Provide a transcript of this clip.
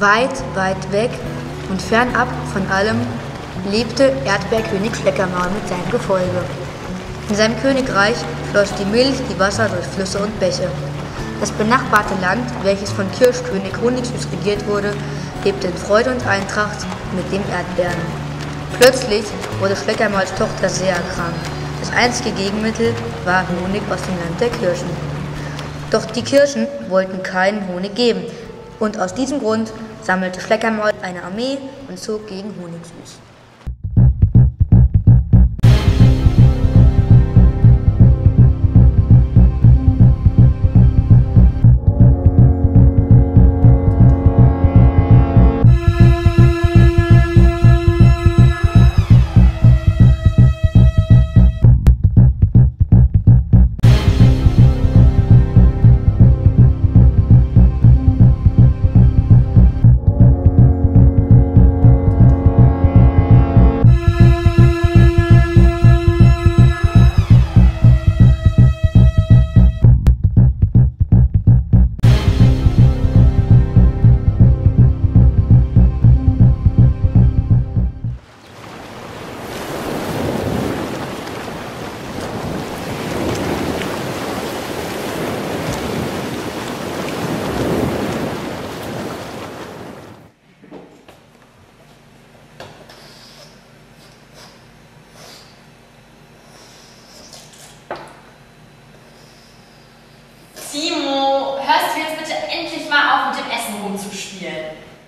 Weit, weit weg und fernab von allem lebte Erdbeerkönig Schleckermaul mit seinem Gefolge. In seinem Königreich floss die Milch, die Wasser durch Flüsse und Bäche. Das benachbarte Land, welches von Kirschkönig Honigsüß regiert wurde, lebte in Freude und Eintracht mit dem Erdbeeren. Plötzlich wurde Schleckermauls Tochter sehr krank. Das einzige Gegenmittel war Honig aus dem Land der Kirschen. Doch die Kirschen wollten keinen Honig geben und aus diesem Grund sammelte Schleckermaul eine Armee und zog gegen Honigsüß. Timo, hörst du jetzt bitte endlich mal auf, mit dem Essen rumzuspielen?